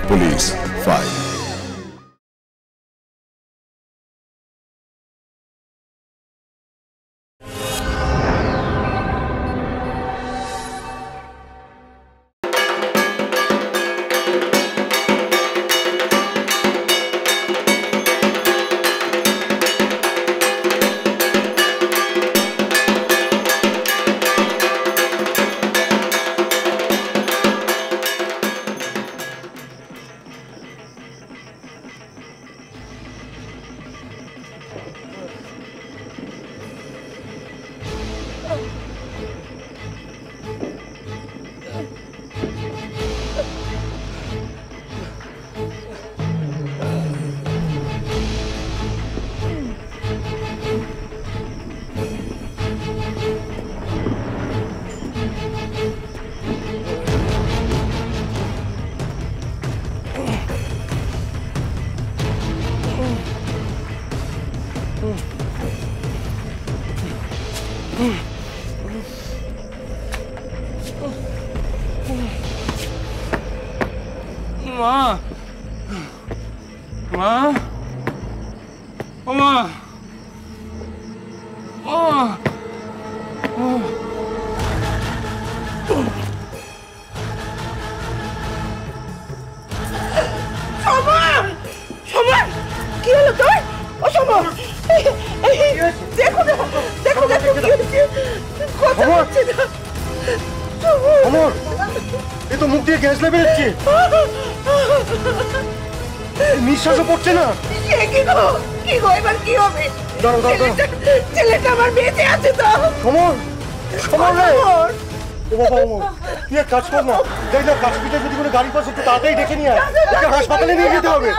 Police file. নিঃশ্বাসও পড়ছে না। ছেলেটা আমার বেঁচে আছে তো। সমর, সমর রে, তুই এক কাজ কর না, দেখ না কাশ্মীরে যদি কোনো গাড়ি পাস একটু তাড়াতাড়ি দেখে নিয়ে আয়, ওকে হাসপাতালে নিয়ে যেতে হবে।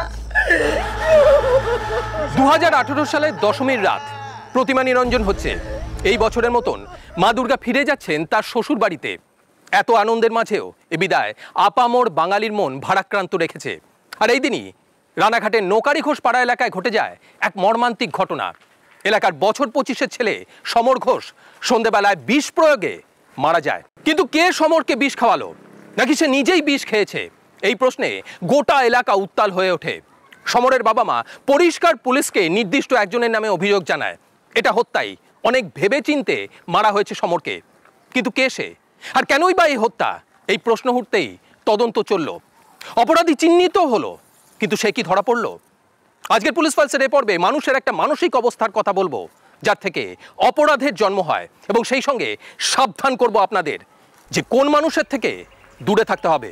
2018 সালের দশমীর রাত প্রতিমা নিরঞ্জন হচ্ছে। এই বছরের মতন মা দুর্গা ফিরে যাচ্ছেন তার শ্বশুর বাড়িতে। এত আনন্দের মাঝেও এ বিদায় আপামর বাঙালির মন ভারাক্রান্ত রেখেছে। আর এই দিনই রানাঘাটের নৌকারি ঘোষ পাড়া এলাকায় ঘটে যায় এক মর্মান্তিক ঘটনা। এলাকার বছর 25-এর ছেলে সমর ঘোষ সন্ধ্যেবেলায় বিষ প্রয়োগে মারা যায়। কিন্তু কে সমরকে বিষ খাওয়ালো, নাকি সে নিজেই বিষ খেয়েছে, এই প্রশ্নে গোটা এলাকা উত্তাল হয়ে ওঠে। সমরের বাবা মা পরিষ্কার পুলিশকে নির্দিষ্ট একজনের নামে অভিযোগ জানায় এটা হত্যাই, অনেক ভেবে চিনতে মারা হয়েছে সমরকে। কিন্তু কে সে, আর কেনই বা এই হত্যা, এই প্রশ্ন উঠতেই তদন্ত চলল। অপরাধী চিহ্নিত হলো, কিন্তু সে কি ধরা পড়ল? আজকের পুলিশ ফাইলসের এ পর্বে মানুষের একটা মানসিক অবস্থার কথা বলবো, যার থেকে অপরাধের জন্ম হয়, এবং সেই সঙ্গে সাবধান করব আপনাদের যে কোন মানুষের থেকে দূরে থাকতে হবে।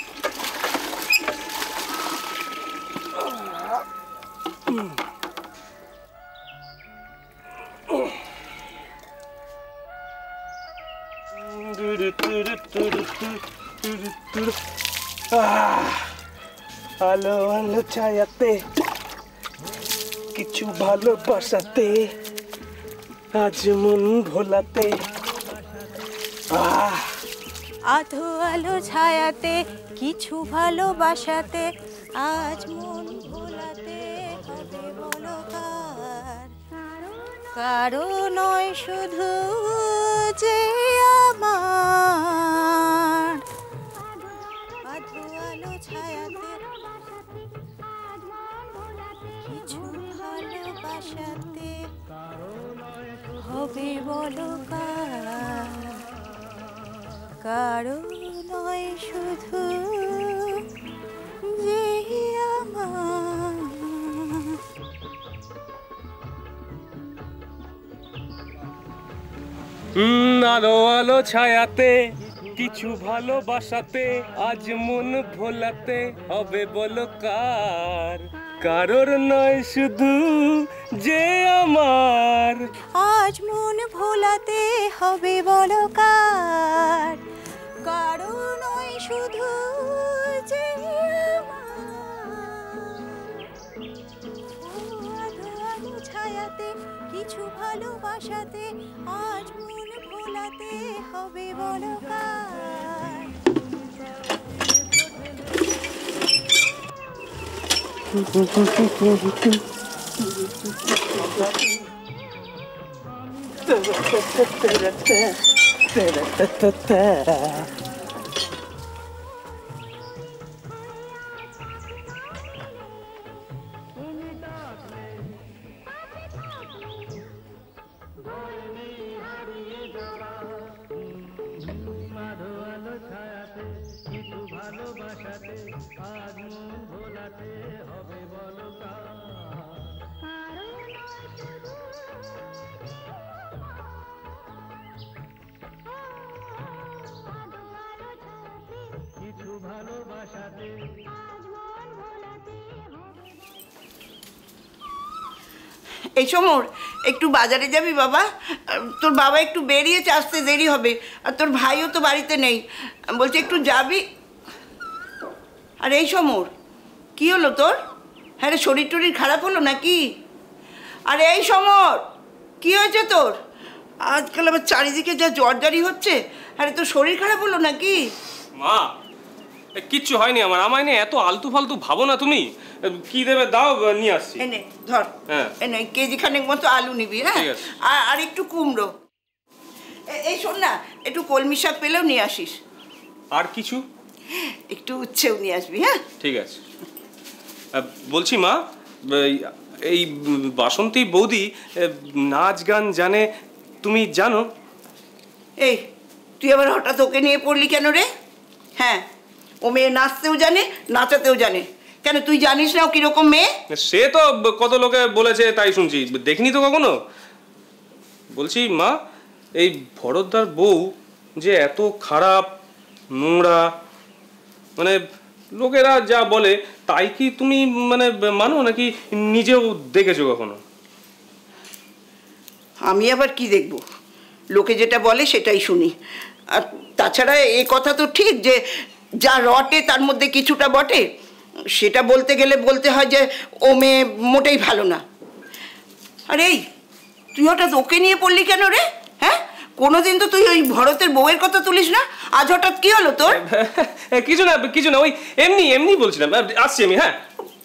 আলো আলো ছায়াতে কিছু ভালোবাসাতে আজ মন ভোলাতে। আধো আলো ছায়াতে কিছু ভালোবাসাতে আজ মন ভোলাতে হবে বলো কার? কারো নয় শুধু যে আমার। আধো আলো ছায়াতে কিছু ভালোবাসাতে হবে বলো কার? কারো নয় শুধু যে আমার। আলো আলো ছায়াতে কিছু ভালোবাসাতে আজ মন ভোলাতে হবে বলো কার? কারোর নয় শুধু যে আমার। আজ মন ভোলাতে হবে বলো কার? কারো নয় শুধু যে আলো ছায়াতে কিছু ভালোবাসাতে আজ মন ভোলাতে হবে বলো কার? এই সমর, একটু বাজারে যাবি বাবা? তোর বাবা একটু বেরিয়েছে, আসতে দেরি হবে। আর তোর ভাইও তো বাড়িতে নেই, বলছে একটু যাবি। আর এই সমর, কি হলো তোর? হ্যাঁ রে, শরীর টরীর খারাপ হলো নাকি? আরে এই সমর, কি হয়েছে তোর? আজকাল আবার চারিদিকে যা জ্বরজারি হচ্ছে। আরে তোর শরীর খারাপ হলো নাকি? মা, কিচ্ছু হয়নি আমার। আমায় নিয়ে এত আলতু ফালতু ভাবো না তুমি। কি দেবে দাও, নিয়ে আসছি। এনে ধর, এনে কেজি খানেক মতো আলু নিবি। হ্যাঁ, আর একটু কুমড়ো। এই শোন না, একটু কলমি শাক পেলেও নিয়ে আসিস। আর কিছু? একটু উচ্ছেও নিয়ে আসবি। হ্যাঁ ঠিক আছে। বলছি মা, এই বাসন্তী বৌদি নাচ গান জানে, তুমি জানো? এই তুই আবার হঠাৎ ওকে নিয়ে পড়লি কেন রে? হ্যাঁ, ও মেয়ে নাচতেও জানে, নাচাতেও জানে। কেন তুই জানিস না ও কিরকম মেয়ে? সে তো কত লোকে বলেছে, তাই শুনছি, দেখিনি তো কখনো। বলছি মা, এই ভরতদার বউ যে এত খারাপ, নোংরা, মানে লোকেরা যা বলে তাই কি তুমি মানে মানো, নাকি নিজেও দেখেছো কখনো? আমি আবার কি দেখব? লোকে যেটা বলে সেটাই শুনি। আর তাছাড়া এই কথা তো ঠিক যে যা রটে তার মধ্যে কিছুটা বটে। সেটা বলতে গেলে বলতে হয় যে ও মেয়ে মোটেই ভালো না। আর এই তুই হঠাৎ ওকে নিয়ে পড়লি কেন রে? হ্যাঁ, কোনোদিন তো তুই ওই ভরতের বউয়ের কথা তুলিস না, আজ হঠাৎ কি হলো তোর? কিছু না কিছু না, ওই এমনি এমনি বলছিলাম। আসছি আমি। হ্যাঁ,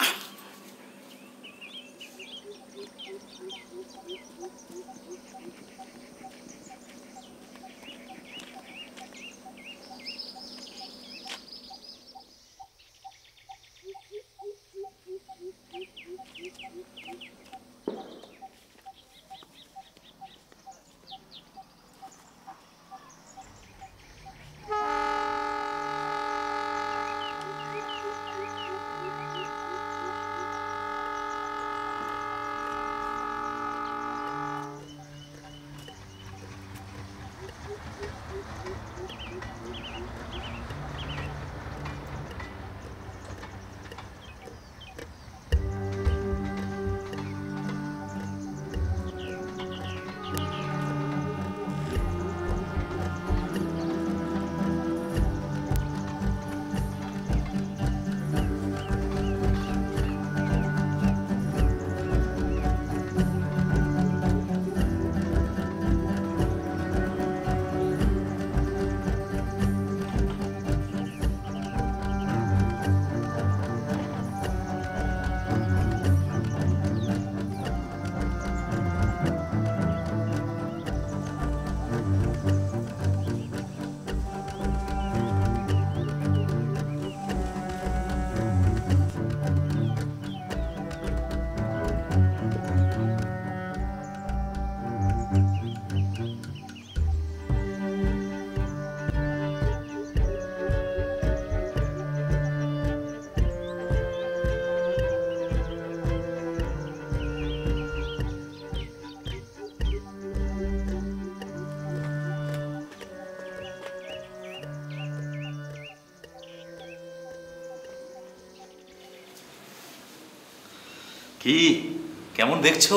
কি কেমন দেখছো?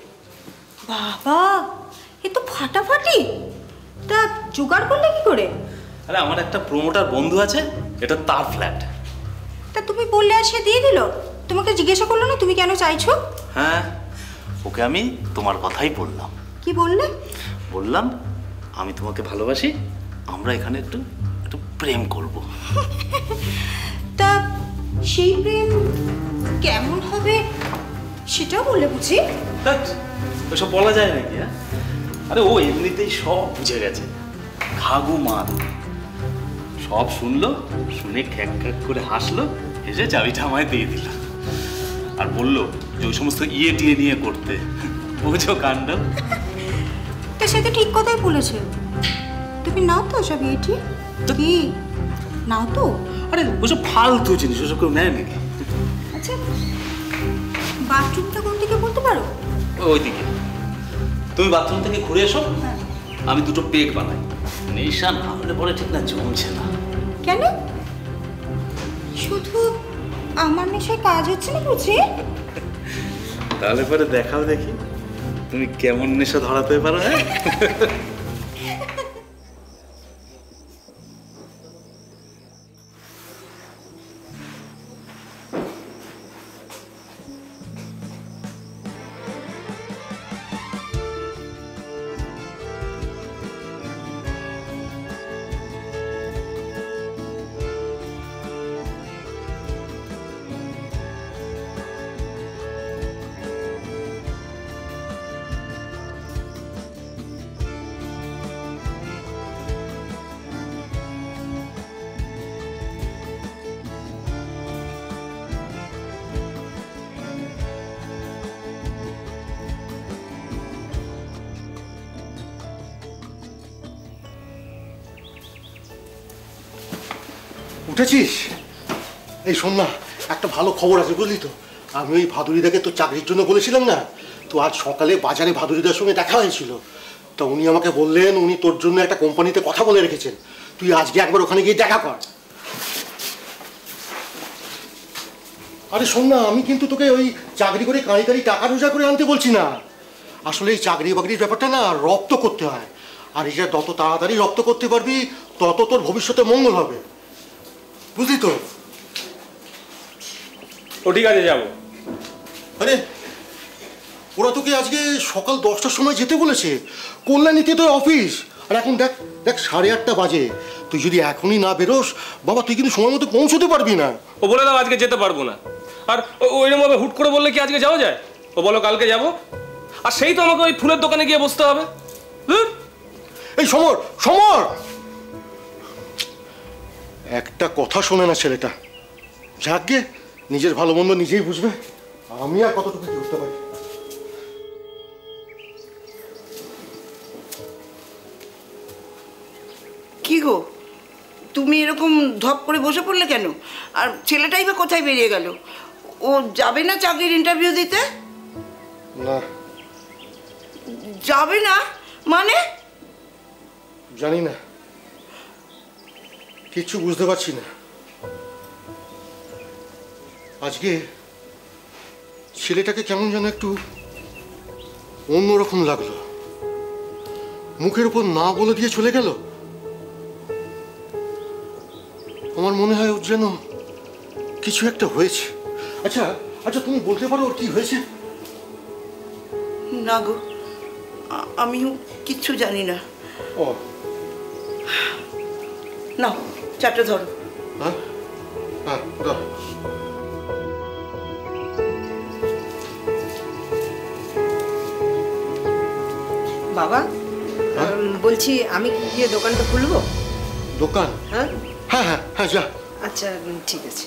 বাবা, এ তো ফাটাফাটি। তা জোগাড় করলে কি করে? আরে আমার একটা প্রমোটার বন্ধু আছে, এটা তার ফ্ল্যাট। তা তুমি বললে আর সে দিয়ে দিল? তোমাকে জিজ্ঞাসা করলো না তুমি কেন চাইছো? হ্যাঁ, ওকে আমি তোমার কথাই বললাম। কি বললে? বললাম আমি তোমাকে ভালোবাসি, আমরা এখানে একটু একটু প্রেম করব। তা সেই প্রেম কেমন হবে সেটাও বললে বুঝি? ওসব বলা যায় নাকি? হ্যাঁ, আরে ও এমনিতেই সব বুঝে গেছে, খাগু মাল। সব শুনলো, শুনে খ্যাক খ্যাক করে হাসলো, হেসে চাবিটা আমায় দিয়ে দিল। আর বললো যে ওই সমস্ত টিয়ে নিয়ে করতে। বুঝো কাণ্ড। তা সে তো ঠিক কথাই বলেছে। তুমি নাও তো সব কি? নাও তো। আরে ওসব ফালতু জিনিস, ওসব কেউ নেয় নাকি? আচ্ছা, বাথরুমটা কোন দিকে বলতে পারো? ওইদিকে। তুমি বাথরুম থেকে ঘুরে এসো, আমি দুটো পেক বানাই। নেশা না হলে পরে ঠিক না জমছে না। কেন? শুধু আমার নেশায় কাজ হচ্ছে না বুঝি? তাহলে পরে দেখাও দেখি তুমি কেমন নেশা ধরাতে পারো। হ্যাঁ, উঠেছিস? এই শোন না, একটা ভালো খবর আছে বুঝলি তো। আমি ওই ভাদুরিদাকে তো চাকরির জন্য বলেছিলাম না, তো আজ সকালে বাজারে ভাদুরিদার সঙ্গে দেখা হয়েছিল। তা উনি আমাকে বললেন উনি তোর জন্য একটা কোম্পানিতে কথা বলে রেখেছেন, তুই আজকে একবার ওখানে গিয়ে দেখা কর। আরে শোন না, আমি কিন্তু তোকে ওই চাকরি করে কাঁড়ি কাঁড়ি টাকা রোজগার করে আনতে বলছি না। আসলে এই চাকরি বাকরির ব্যাপারটা না রপ্ত করতে হয়, আর এটা যত তাড়াতাড়ি রপ্ত করতে পারবি তত তোর ভবিষ্যতে মঙ্গল হবে, বুঝলি তো? ও ঠিক আছে, যাবো। আরে ওরা তোকে আজকে সকাল 10টার সময় যেতে বলেছে, কল্যাণীতে তোর অফিস। আর এখন দেখ দেখ 8:30 বাজে, তুই যদি এখনই না বেরোস বাবা তুই কিন্তু সময় মতো পৌঁছতে পারবি না। ও বলে দাও আজকে যেতে পারবো না, আর ওইরকম ভাবে হুট করে বললে কি আজকে যাওয়া যায়? ও বলো কালকে যাবো, আর সেই তো আমাকে ওই ফুলের দোকানে গিয়ে বসতে হবে। এই সমর সমর, একটা কথা শোনে না ছেলেটা। যাকগে, নিজের ভালো মন্দ নিজেই বুঝবে, আমি আর কতটুকু কি করতে পারি। কি গো, তুমি এরকম ধপ করে বসে পড়লে কেন? আর ছেলেটাই বা কোথায় বেরিয়ে গেল? ও যাবে না চাকরির ইন্টারভিউ দিতে? না। যাবে না মানে? জানি না, কিচ্ছু বুঝতে পারছি না। আজকে ছেলেটাকে কেমন যেন একটু অন্যরকম লাগলো, মুখের উপর না বলে দিয়ে চলে গেল। আমার মনে হয় ওর যেন কিছু একটা হয়েছে। আচ্ছা আচ্ছা, তুমি বলতে পারো ওর কি হয়েছে? না গো, আমিও কিচ্ছু জানি না। ও নাও চাটা ধরো। হ্যাঁ হ্যাঁ, দাও। বাবা, বলছি আমি কি গিয়ে দোকানটা খুলবো? দোকান? হ্যাঁ হ্যাঁ হ্যাঁ হ্যাঁ, যা। আচ্ছা ঠিক আছে।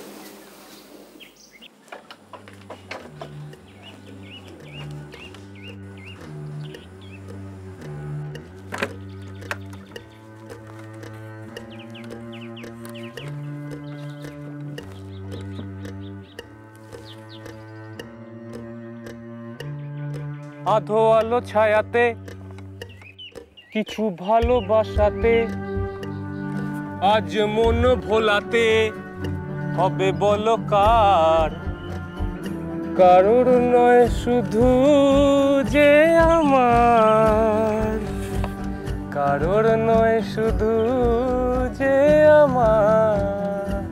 আধো আলো ছায়াতে কিছু ভালোবাসাতে আজ মন ভোলাতে হবে বলো কার? কারোর নয় শুধু যে আমার, কারোর নয় শুধু যে আমার।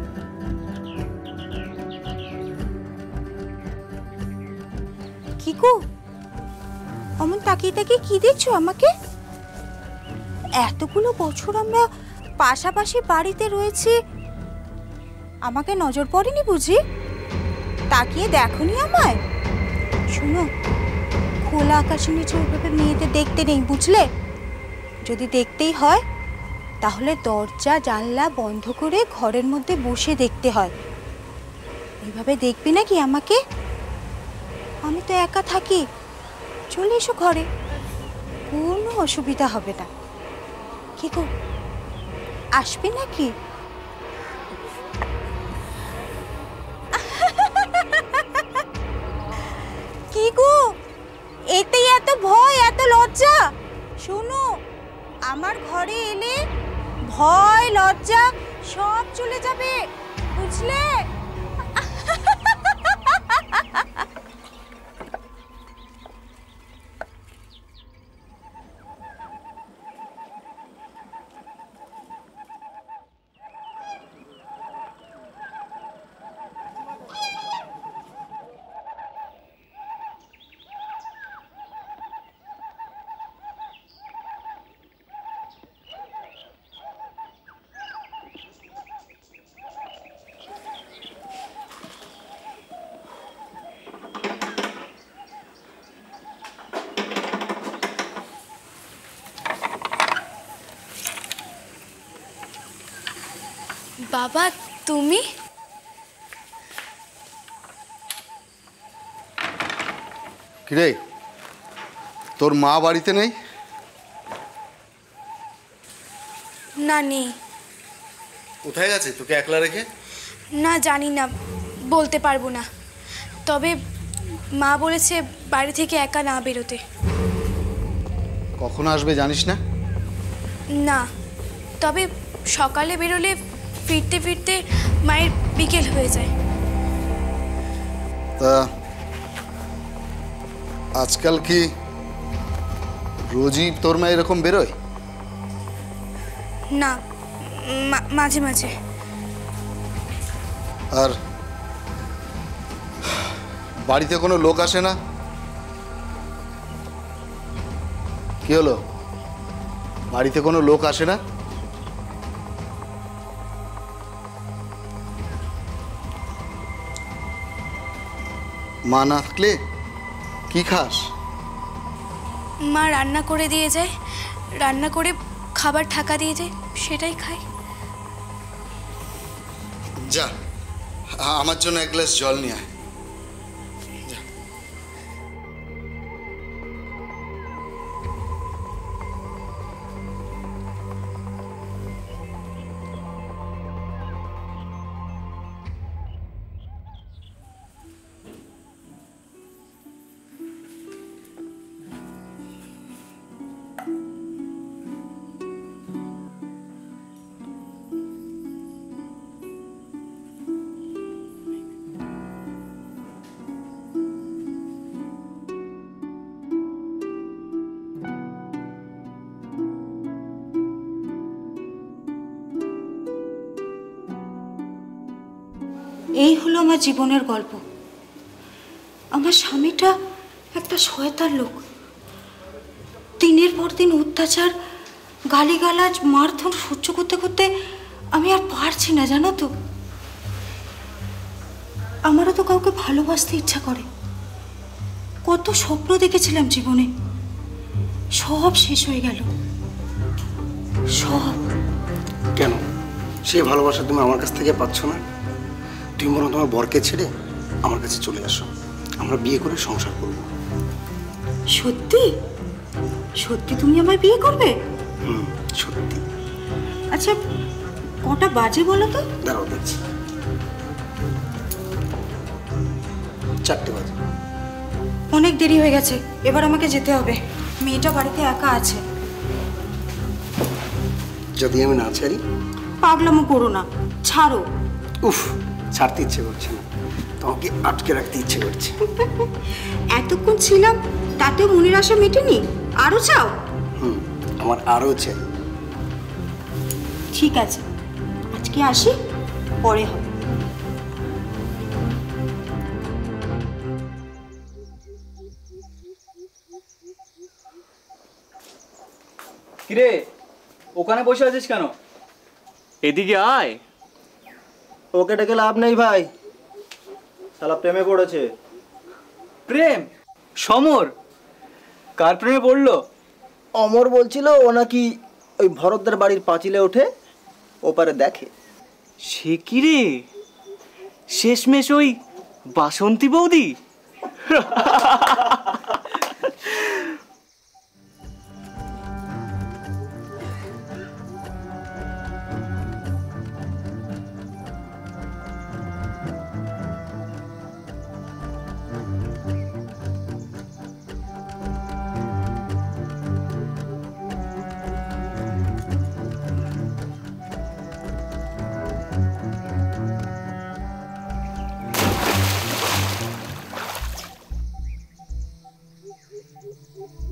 কি গো, অমন তাকিয়ে তাকিয়ে কি দেখছো আমাকে? এতগুলো বছর আমরা পাশাপাশি বাড়িতে রয়েছি, আমাকে নজর পড়েনি বুঝি? তাকিয়ে দেখোনি আমায়? শোনো, খোলা আকাশের নিচে ওইভাবে মেয়েদের দেখতে নেই বুঝলে? যদি দেখতেই হয় তাহলে দরজা জানলা বন্ধ করে ঘরের মধ্যে বসে দেখতে হয়। এইভাবে দেখবি নাকি আমাকে? আমি তো একা থাকি, চলে এসো ঘরে, কোনো অসুবিধা হবে না। কি গো, আসবে নাকি? হয়ে যাবে, বুঝলে? বাবা, তুমি? কিরে, তোর মা বাড়িতে নেই? না, নেই। কোথায় গেছে তোকে একলা রেখে? না, জানি না, বলতে পারবো না। তবে মা বলেছে বাড়ি থেকে একা না বেরোতে। কখন আসবে জানিস না? না, তবে সকালে বেরোলে ফিরতে ফিরতে মায়ের বিকেল হয়ে যায়। তা আজকাল কি রোজই তোর মা এরকম বেরোয়? না, মাঝে মাঝে। আর বাড়িতে কোনো লোক আসে না? কি হলো, বাড়িতে কোনো লোক আসে না? মা না থাকলে কি খাস? মা রান্না করে দিয়ে যায়, রান্না করে খাবার ঢাকা দিয়ে যায়, সেটাই খাই। যা, আমার জন্য এক গ্লাস জল নিয়ে আয়। এই হলো আমার জীবনের গল্প। আমার স্বামীটা একটা শয়তান লোক। দিনের পর দিন অত্যাচার, গালিগালাজ, মারধর সহ্য করতে করতে আমি আর পারছি না, জানো তো। আমারও তো কাউকে ভালোবাসতে ইচ্ছা করে। কত স্বপ্ন দেখেছিলাম জীবনে, সব শেষ হয়ে গেল, সব। কেন সেই ভালোবাসা তুমি আমার কাছ থেকে পাচ্ছ না? তুমি বরং তোমার বরকে ছেড়ে আমার কাছে চলে আসো, আমরা বিয়ে করে সংসার করব। সত্যি সত্যি তুমি আমায় বিয়ে করবে? সত্যি। আচ্ছা, কটা বাজে বলো তো? দাঁড়াও দেখছি, 4টে বাজে। অনেক দেরি হয়ে গেছে, এবার আমাকে যেতে হবে। মেয়েটা বাড়িতে একা আছে। যদি আমি না ছাড়ি? পাগলামো করো না, ছাড়ো। উফ, ছাড়তে ইচ্ছে করছে না, তোমাকে আটকে রাখতে ইচ্ছে করছে। এতক্ষণ ছিলাম, তাতেও মনের আশা মেটেনি, আরো চাও? আমার আরো চাই। ঠিক আছে, আজকে আসি, পরে হবে। কিরে, ওখানে বসে আছিস কেন? এদিকে আয়। ওকে ডেকে লাভ নেই ভাই, শালা প্রেমে পড়েছে। প্রেম? সমর? কার প্রেমে পড়লো? অমর বলছিল ও নাকি ওই ভরতদের বাড়ির পাঁচিলে ওঠে, ওপারে দেখে। সে কি রে, শেষমেশ ওই বাসন্তী বৌদি?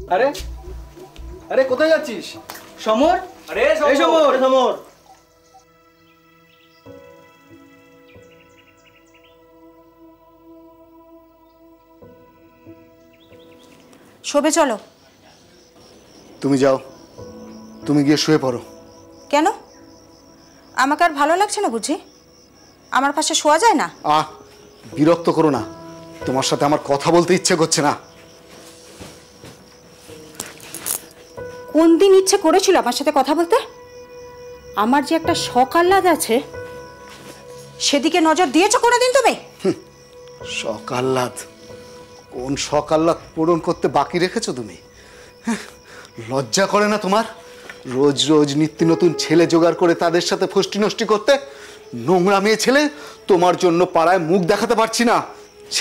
আরে আরে কোথায় যাচ্ছিস? সমর, আরে এই সমর, সমর। শোবে চলো। তুমি যাও, তুমি গিয়ে শুয়ে পড়ো। কেন? আমাকে আর ভালো লাগছে না বুঝি? আমার পাশে শোয়া যায় না? বিরক্ত করো না, তোমার সাথে আমার কথা বলতে ইচ্ছে করছে না। কোন দিন ইচ্ছে করেছিল আমার সাথে কথা বলতে? আমার যে একটা শখ আহ্লাদ আছে, সেদিকে নজর দিয়েছো কোনোদিন তুমি? শখ আহ্লাদ? কোন শখ আহ্লাদ পূরণ করতে বাকি রেখেছো তুমি? লজ্জা করে না তোমার? রোজ রোজ নিত্য নতুন ছেলে জোগাড় করে তাদের সাথে ফষ্টি নষ্টি করতে। নোংরা মেয়ে ছেলে, তোমার জন্য পাড়ায় মুখ দেখাতে পারছি না। ছি!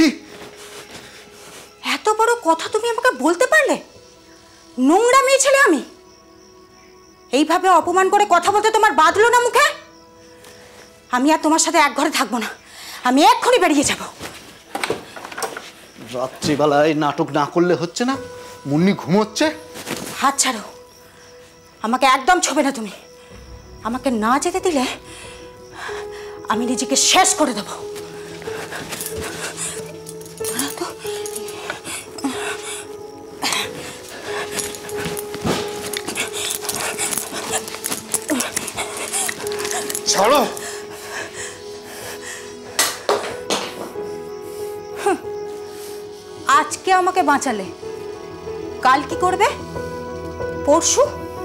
এত বড় কথা তুমি আমাকে বলতে পারলে? নোংরা মেয়ে ছেলে আমি? এইভাবে অপমান করে কথা বলতে তোমার বাঁধলো না মুখে? আমি আর তোমার সাথে এক ঘরে থাকবো না, আমি এক্ষুনি বেরিয়ে যাব। রাত্রিবেলায় নাটক না করলে হচ্ছে না? মুন্নি ঘুমোচ্ছে। হাত ছাড়ো, আমাকে একদম ছোবে না তুমি। আমাকে না যেতে দিলে আমি নিজেকে শেষ করে দেব। ছাড়ো। আজকে আমাকে বাঁচালে, কাল কি করবে? পরশু?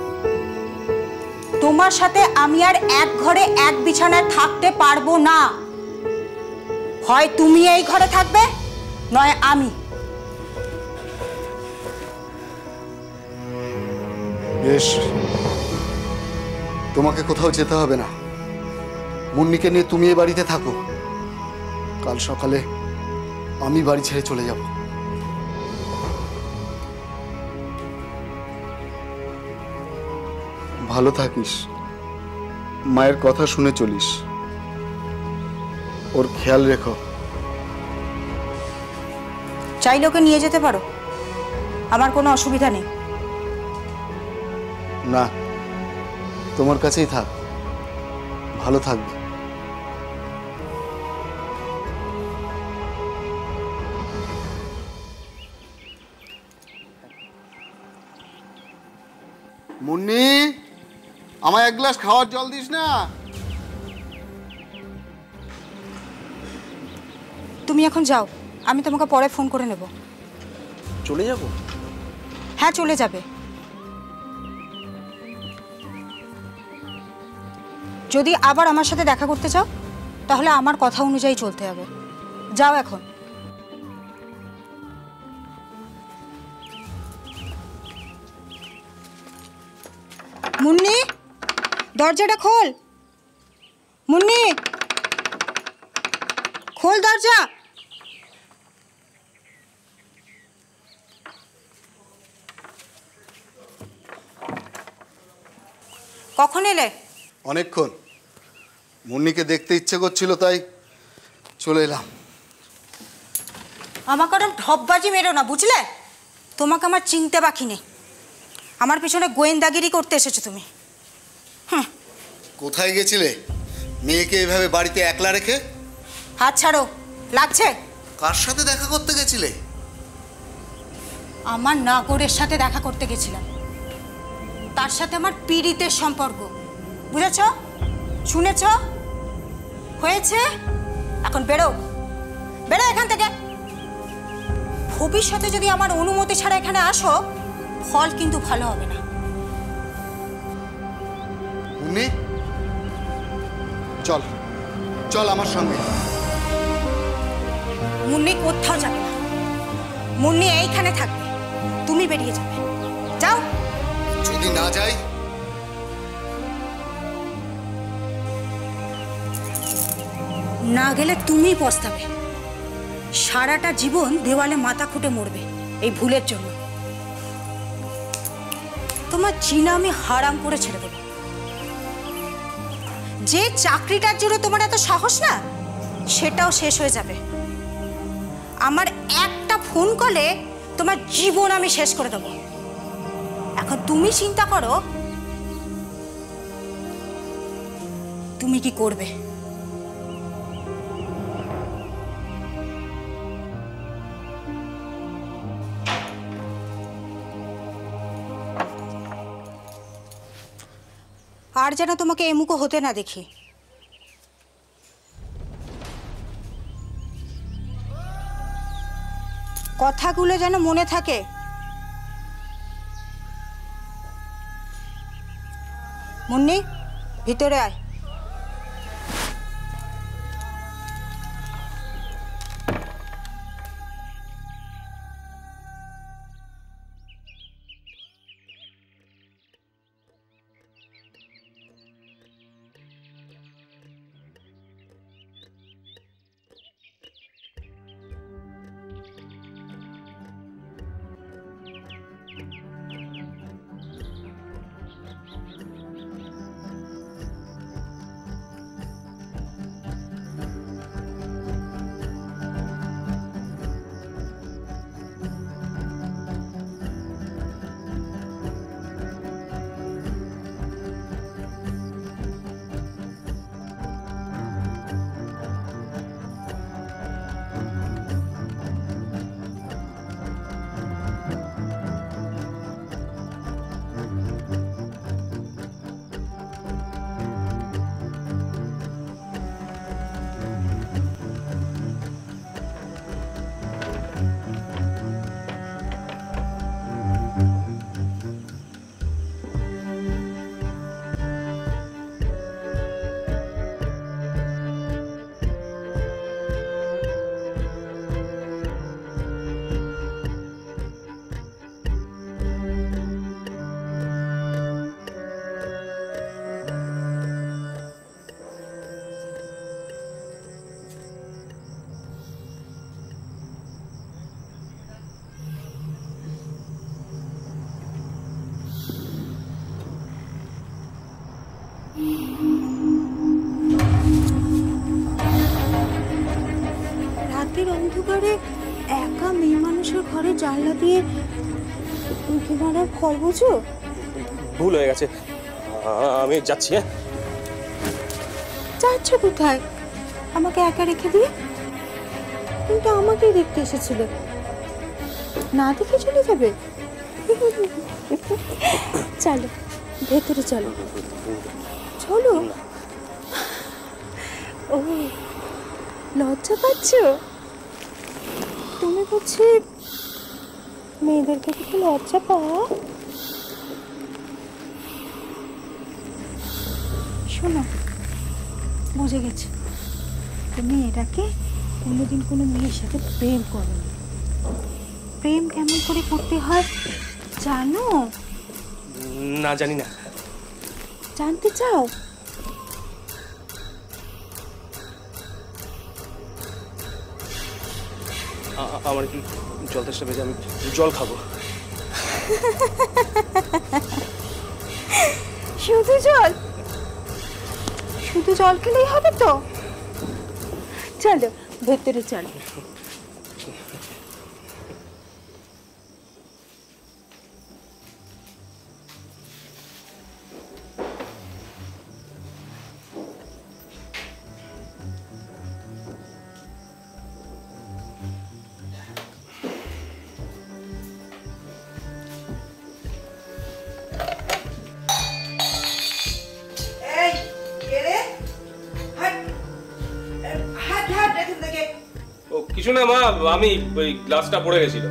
তোমার সাথে আমি আর এক ঘরে এক বিছানায় থাকতে পারবো না। হয় তুমি এই ঘরে থাকবে, নয় আমি। বেশ, তোমাকে কোথাও যেতে হবে না। মুন্নিকে নিয়ে তুমি এ বাড়িতে থাকো। কাল সকালে আমি বাড়ি ছেড়ে চলে যাব। ভালো থাকিস, মায়ের কথা শুনে চলিস, ওর খেয়াল রেখো। চাইলে ওকে নিয়ে যেতে পারো, আমার কোনো অসুবিধা নেই। না, তোমার কাছেই থাক, ভালো থাকবে। মুন্নি, আমায় এক গ্লাস খাওয়ার জল দিস না। তুমি এখন যাও, আমি তোমাকে পরে ফোন করে নেব। চলে যাব? হ্যাঁ, চলে যাবে। যদি আবার আমার সাথে দেখা করতে চাও, তাহলে আমার কথা অনুযায়ী চলতে হবে। যাও এখন। মুন্নি, দরজাটা খোল। মুন্নি, খোল দরজা। কখন এলে? অনেকক্ষণ। মুন্নিকে দেখতে ইচ্ছে করছিল, তাই চলে এলাম। আমাকে ওরম ঢপবাজি মেরো না, বুঝলে? তোমাকে আমার চিনতে বাকি নেই। আমার পিছনে গোয়েন্দাগিরি করতে এসেছো তুমি। কোথায় গেছিলে মেয়েকে এভাবে বাড়িতে একলা রেখে? হাত ছাড়ো, লাগছে। কার সাথে দেখা করতে গেছিলে? আমার নাগরের সাথে দেখা করতে গেছিলাম। তার সাথে আমার পীড়িতের সম্পর্ক, বুঝেছ? শুনেছ? হয়েছে? এখন বেরো, বেরো এখান থেকে। ভবিষ্যতে যদি আমার অনুমতি ছাড়া এখানে আসো, ফল কিন্তু ভালো হবে না। মুন্নি, চল চল আমার সঙ্গে। মুন্নি কোথাও যাবে না, মুন্নি এইখানে থাকবে। তুমি বেরিয়ে যাবে, যাও। যদি না যাই? না গেলে তুমিই পস্তাবে। সারাটা জীবন দেওয়ালে মাথা খুঁটে মরবে এই ভুলের জন্য। তোমার চিনা আমি হারাম করে ছেড়ে দেব। যে চাকরিটার জন্য তোমার এত সাহস না, সেটাও শেষ হয়ে যাবে। আমার একটা ফোন কলে তোমার জীবন আমি শেষ করে দেব। এখন তুমি চিন্তা করো তুমি কি করবে। আর যেন তোমাকে এমুখো হতে না দেখি। কথাগুলো যেন মনে থাকে। মুন্নি, ভিতরে আয়। রাতের অন্ধকারে একা মেয়ে মানুষের ঘরে জানলা দিয়ে উঁকি মারার ফল বুঝো? ভুল হয়ে গেছে, আমি যাচ্ছি। হ্যাঁ, যাচ্ছ কোথায়? আমাকে একা রেখে দিয়ে? কিন্তু আমাকেই দেখতে এসেছিলে, না দেখে চলে যাবে? চলো ভেতরে চলো। চলো। ও লজ্জা পাচ্ছ? তুমি বুঝছি মেয়েদেরকে কিছু লজ্জা পাও? শোনো, বুঝে গেছি তুমি এটাকে কোনোদিন কোনো মেয়ের সাথে প্রেম করো। প্রেম কেমন করে করতে হয় জানো? না, জানি না। জানতে চাও? আমার কি জল তেষ্টা পেয়েছে, আমি জল খাবো। শুধু জল? শুধু জল খেলেই হবে তো? চলো ভেতরে চলো। কিছু না মা, আমি ওই গ্লাসটা পড়ে গেছিল।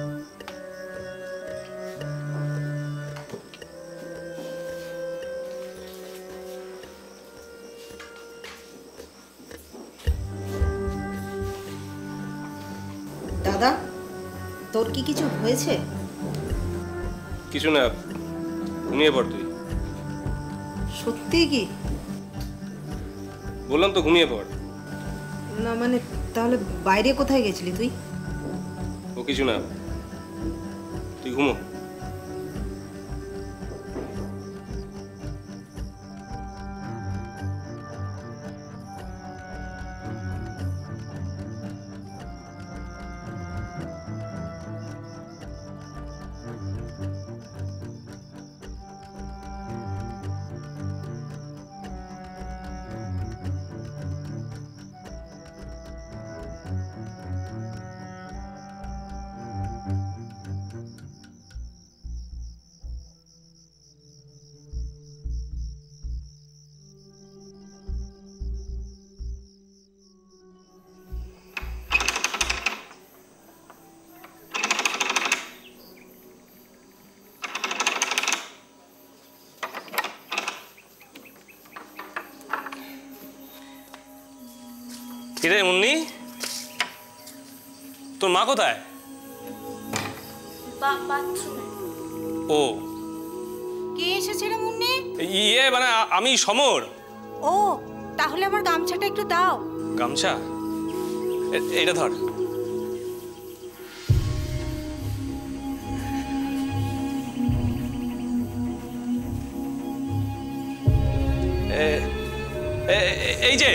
দাদা, তোর কি কিছু হয়েছে? কিছু না, ঘুমিয়ে পড় তুই। সত্যি কি? বললাম তো ঘুমিয়ে পড়। না মানে তাহলে বাইরে কোথায় গেছিলি তুই? ও কিছু না, তুই ঘুমো। কিরে মুন্নি, তোর মা কোথায়? ও কে এসেছে রে মুন্নি? ইয়ে মানে আমি সমর। ও তাহলে আমার গামছাটা একটু দাও। গামছা? এটা ধর। এই যে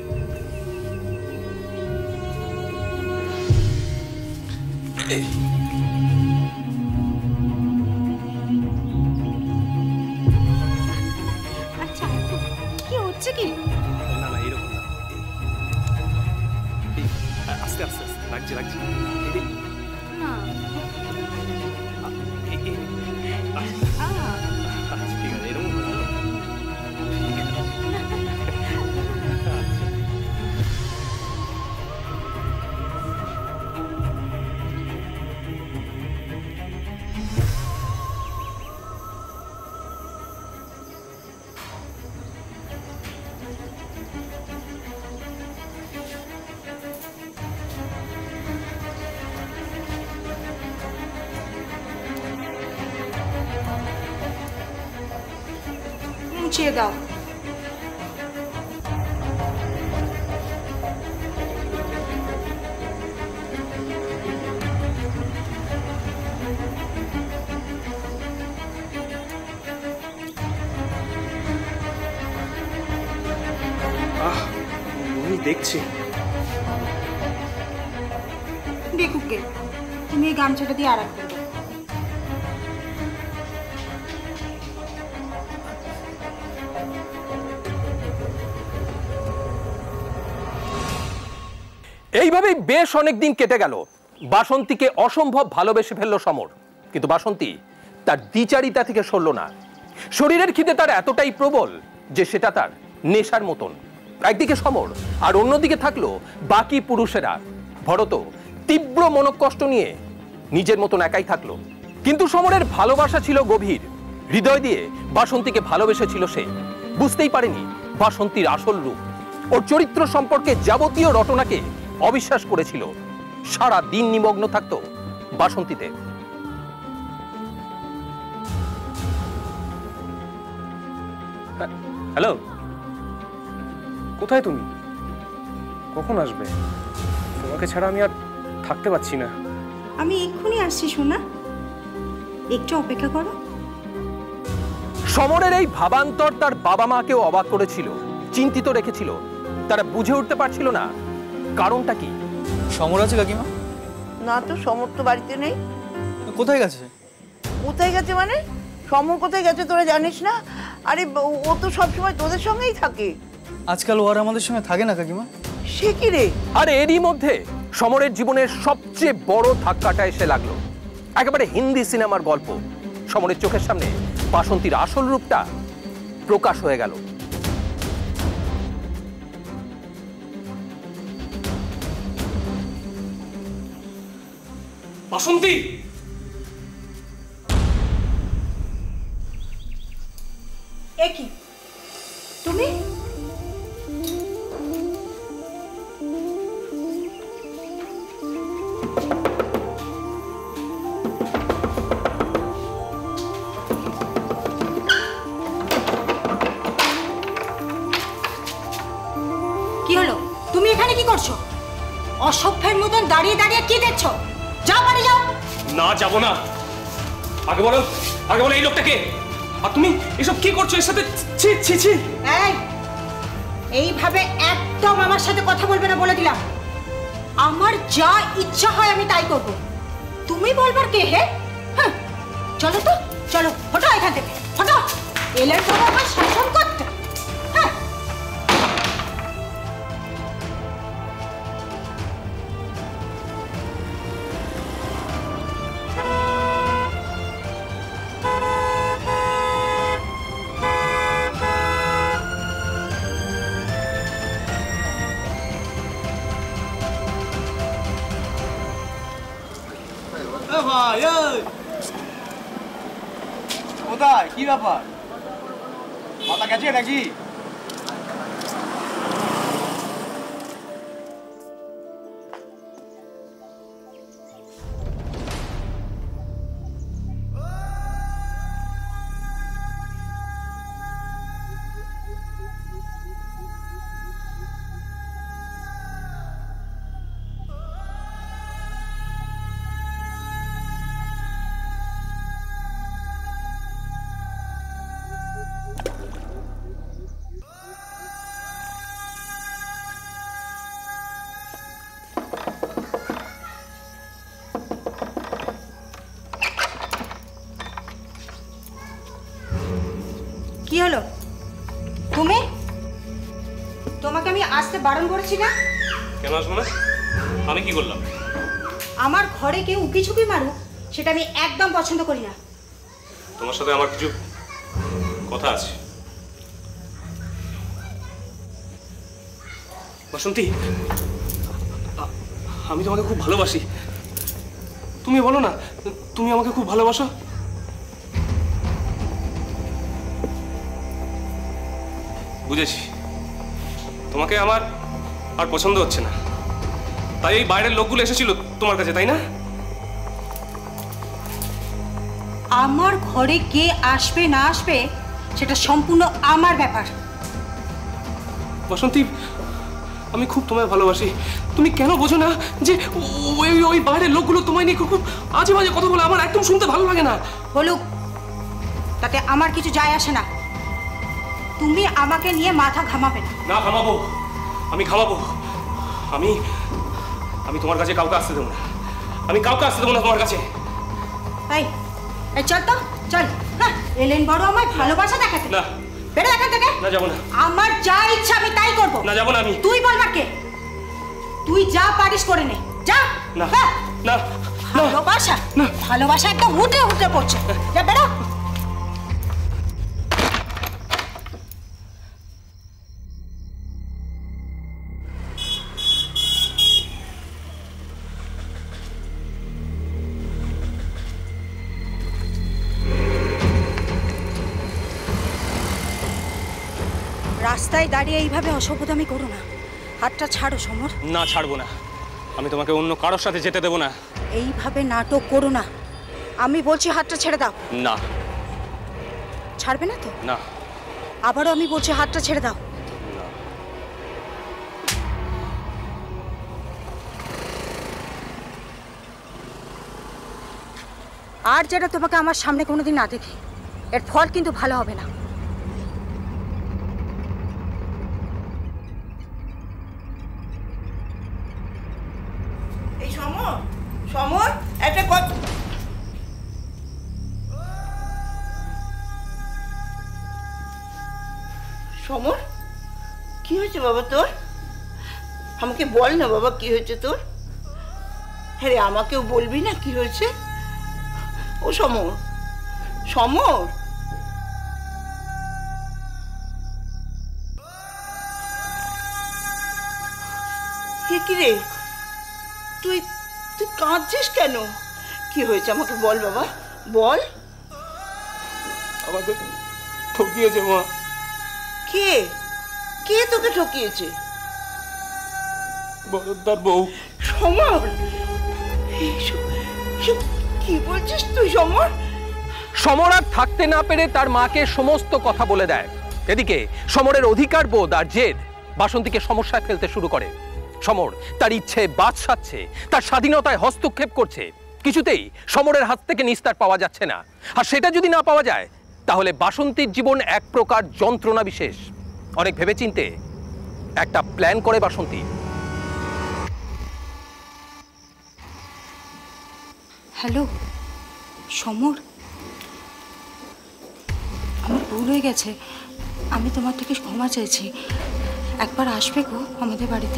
আচ্ছা কি হচ্ছে কি? না না এরকম না, আস্তে আস্তে আস্তে লাগছে লাগছে। না ঠিক আছে এরকম না। মুছিয়ে দাও। উনি দেখছে। দেখুকে তুমি এই গামছাটা দিয়ে আরাম করবে। এইভাবেই বেশ অনেক দিন কেটে গেল। বাসন্তীকে অসম্ভব ভালোবেসে ফেললো সমর, কিন্তু বাসন্তী তার দ্বিচারিতা থেকে সরল না। শরীরের খিদে তার এতটাই প্রবল যে সেটা তার নেশার মতন। একদিকে সমর আর অন্যদিকে থাকলো বাকি পুরুষেরা। ভরত তীব্র মনোকষ্ট নিয়ে নিজের মতন একাই থাকলো, কিন্তু সমরের ভালোবাসা ছিল গভীর। হৃদয় দিয়ে বাসন্তীকে ভালোবেসেছিল সে। বুঝতেই পারেনি বাসন্তীর আসল রূপ। ওর চরিত্র সম্পর্কে যাবতীয় রটনাকে অবিশ্বাস করেছিল। সারা দিন নিমগ্ন থাকতো বাসন্তীতে। হ্যালো, কোথায় তুমি? কখন আসবে? তোমাকে ছাড়া আমি আর থাকতে পারছি না। আমি এক্ষুনি আসছি সোনা, একটু অপেক্ষা করো। সমরের এই ভাবান্তর তার বাবা মাকেও অবাক করেছিল, চিন্তিত রেখেছিল। তারা বুঝে উঠতে পারছিল না কারণটা কি। সমর আছে কাকিমা? না তো, সমর তো বাড়িতে নেই। কোথায় গেছে? কোথায় গেছে মানে? সমর কোথায় গেছে তোরা জানিস না? আরে ও তো সবসময় তোদের সঙ্গেই থাকে। আজকাল ও আর আমাদের সঙ্গে থাকে না কাকিমা। সে কি রে? আর এরই মধ্যে সমরের জীবনের সবচেয়ে বড় ধাক্কাটা এসে লাগলো। একেবারে হিন্দি সিনেমার গল্প। সমরের চোখের সামনে বাসন্তীর আসল রূপটা প্রকাশ হয়ে গেল। বাসন্তী, এ কি তুমি? কি হলো? তুমি এখানে কি করছো? অসভ্যের মতন দাঁড়িয়ে দাঁড়িয়ে কি দেখছো? যাও বাড়ি যাও। না যাবো না। আগে বলো এই লোকটাকে। আর তুমি এসব কি করছো এর সাথে? ছি ছি ছি। এই, এইভাবে একদম আমার সাথে কথা বলবে না বলে দিলাম। আমার যা ইচ্ছা হয় আমি তাই করব। তুমি বলবার কে হে? হ্যাঁ, চলো তো, চলো হটো এখান থেকে, হটো। এলেন তো আমার শাসন করতে। হ্যাঁ, কোথায়? কি ব্যাপার? মাথা গেছে নাকি? বারণ করেছি না? কেন আসবো না? আমি কি করলাম? আমার ঘরে কেউ উকিঝুঁকি মারুক সেটা আমি একদম পছন্দ করি না। তোমার সাথে আমার কিছু কথা আছে। বাসন্তী, আমি তোমাকে খুব ভালোবাসি। তুমি বলো না তুমি আমাকে খুব ভালোবাসো। বুঝেছি, তোমাকে আমার আর পছন্দ হচ্ছে না, তাই এই বাইরের লোকগুলো এসেছিল তোমার কাছে, তাই না? আমার ঘরে কে আসবে না আসবে সেটা সম্পূর্ণ আমার ব্যাপার। বাসন্তী, আমি খুব তোমায় ভালোবাসি। তুমি কেন বোঝো না যে ওই বাইরের লোকগুলো তোমায় নিয়ে খুব আজে বাজে কথা বলে? আমার একদম শুনতে ভালো লাগে না। বলুক, তাতে আমার কিছু যায় আসে না। তুমি আমাকে নিয়ে মাথা ঘামাবে না। না ঘামাবো, আমি ঘামাবো। আমি আমি তোমার কাছে কাউকে আসতে দেবো না। আমি কাউকে আসতে দেবো না তোমার কাছে। এই চল তো, চল। হ্যাঁ, এলেন বড় আমায় ভালোবাসা দেখাতে। না, বেরো এখান থেকে। না যাবো না। আমার যা ইচ্ছা আমি তাই করবো। না যাবো না আমি। তুই বলবার কে? তুই যা পারিস করে নে, যা। না না, ভালোবাসা না, ভালোবাসা একটা হুটে হুটে পড়ছে। যা বেরো। রাস্তায় দাঁড়িয়ে এইভাবে অসভ্যতামি করো না। হাতটা ছাড়ো সমর। না, ছাড়বো না। আমি তোমাকে অন্য কারোর সাথে যেতে দেবো না। এইভাবে নাটক করো না। আমি বলছি হাতটা ছেড়ে দাও। না। ছাড়বে না তো? না। আবারও আমি বলছি হাতটা ছেড়ে দাও। আর যেটা তোমাকে আমার সামনে কোনোদিন না দেখি, এর ফল কিন্তু ভালো হবে না। এই সমর, সমর, একটা কথা। সমর, কি হয়েছে বাবা তোর? আমাকে বল না বাবা, কি হয়েছে তোর? হ্যাঁ রে, আমাকেও বলবি না কি হয়েছে? ও সমর, সমর, কি রে তুই তুই কাঁদছিস কেন? কি হয়েছে আমাকে বল বাবা, বল। আমাকে ঠকিয়েছে মা। কে কে তোকে ঠকিয়েছে? বড়দার বউ। সমর, কি বলছিস তুই সমর? সমর আর থাকতে না পেরে তার মাকে সমস্ত কথা বলে দেয়। এদিকে সমরের অধিকার বোধ আর জেদ বাসন্তীকে সমস্যায় ফেলতে শুরু করে। সমর তার ইচ্ছে বাদশাচ্ছে, তার স্বাধীনতায় হস্তক্ষেপ করছে। কিছুতেই সমরের হাত থেকে নিস্তার পাওয়া যাচ্ছে না। আর সেটা যদি না পাওয়া যায় তাহলে বাসন্তীর জীবন এক প্রকার যন্ত্রণা বিশেষ। অনেক ভেবেচিন্তে একটা প্ল্যান করে বাসন্তী। হ্যালো সমর, আমার ভুল হয়ে গেছে। আমি তোমার থেকে ক্ষমা চাইছি। একবার আসবে গো আমাদের বাড়িতে।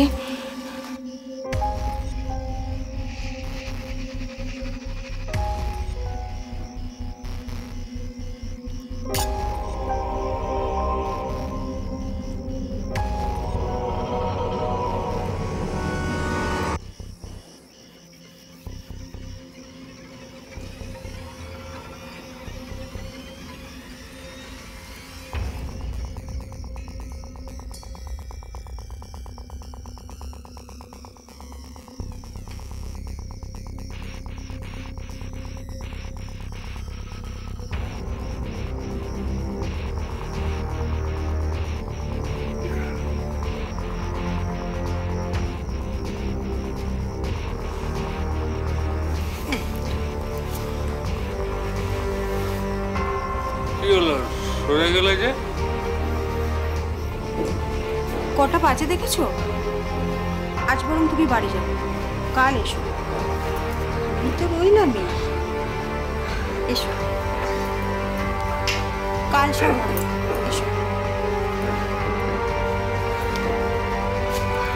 সরে গেলে যে? কটা বাজে দেখেছো? আজ বরং তুমি বাড়ি যাও, কাল এসো। আমি তো রইলামই। এসো কাল সব এসো।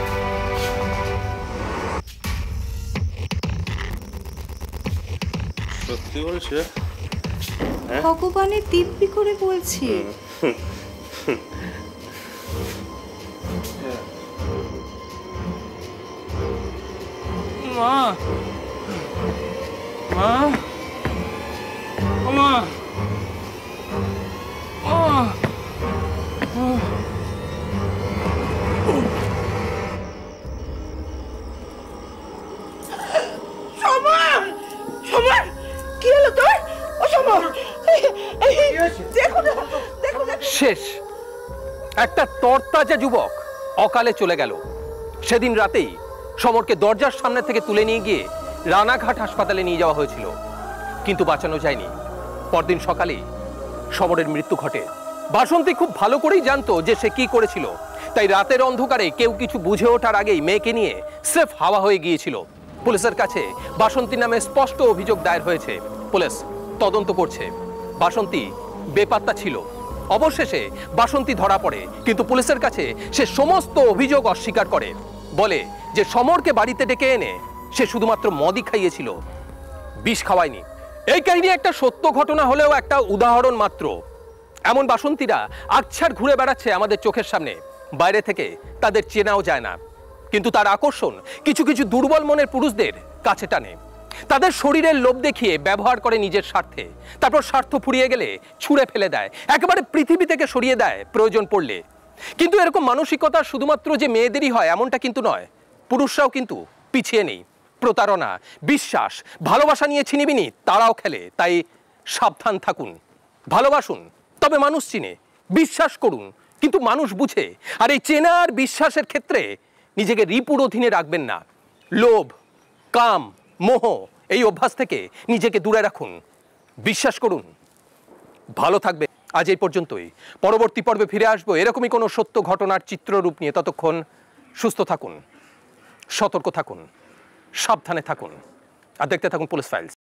সত্যি বলছে? ভগবানের দিব্যি করে বলছি। মা, মা, ও মা, সমর, সমর, কি হলো তোর? ও সমর, দেখো না, দেখো না। শেষ। একটা তরতাজা যুবক অকালে চলে গেল। সেদিন রাতেই সমরকে দরজার সামনে থেকে তুলে নিয়ে গিয়ে রানাঘাট হাসপাতালে নিয়ে যাওয়া হয়েছিল, কিন্তু বাঁচানো যায়নি। পরদিন সকালে সমরের মৃত্যু ঘটে। বাসন্তী খুব ভালো করেই জানতো যে সে কি করেছিল, তাই রাতের অন্ধকারে কেউ কিছু বুঝে ওঠার আগেই মেয়েকে নিয়ে স্রেফ হাওয়া হয়ে গিয়েছিল। পুলিশের কাছে বাসন্তী নামে স্পষ্ট অভিযোগ দায়ের হয়েছে। পুলিশ তদন্ত করছে। বাসন্তী বেপাত্তা ছিল। অবশেষে বাসন্তী ধরা পড়ে, কিন্তু পুলিশের কাছে সে সমস্ত অভিযোগ অস্বীকার করে। বলে যে সমরকে বাড়িতে ডেকে এনে সে শুধুমাত্র মদই খাইয়েছিল, বিষ খাওয়ায়নি। এই কাহিনী একটা সত্য ঘটনা হলেও একটা উদাহরণ মাত্র। এমন বাসন্তীরা আকছার ঘুরে বেড়াচ্ছে আমাদের চোখের সামনে। বাইরে থেকে তাদের চেনাও যায় না, কিন্তু তার আকর্ষণ কিছু কিছু দুর্বল মনের পুরুষদের কাছে টানে। তাদের শরীরের লোভ দেখিয়ে ব্যবহার করে নিজের স্বার্থে, তারপর স্বার্থ ফুরিয়ে গেলে ছুঁড়ে ফেলে দেয়, একেবারে পৃথিবী থেকে সরিয়ে দেয় প্রয়োজন পড়লে। কিন্তু এরকম মানসিকতা শুধুমাত্র যে মেয়েদেরই হয় এমনটা কিন্তু নয়, পুরুষরাও কিন্তু পিছিয়ে নেই। প্রতারণা, বিশ্বাস, ভালোবাসা নিয়ে ছিনিবিনি তারাও খেলে। তাই সাবধান থাকুন, ভালোবাসুন তবে মানুষ চিনে, বিশ্বাস করুন কিন্তু মানুষ বুঝে। আর এই চেনা আর বিশ্বাসের ক্ষেত্রে নিজেকে রিপুর অধীনে রাখবেন না। লোভ, কাম, মোহ এই অভ্যাস থেকে নিজেকে দূরে রাখুন। বিশ্বাস করুন, ভালো থাকবে। আজ এই পর্যন্তই। পরবর্তী পর্বে ফিরে আসবো এরকমই কোনো সত্য ঘটনার চিত্ররূপ নিয়ে। ততক্ষণ সুস্থ থাকুন, সতর্ক থাকুন, সাবধানে থাকুন আর দেখতে থাকুন পুলিশ ফাইলস।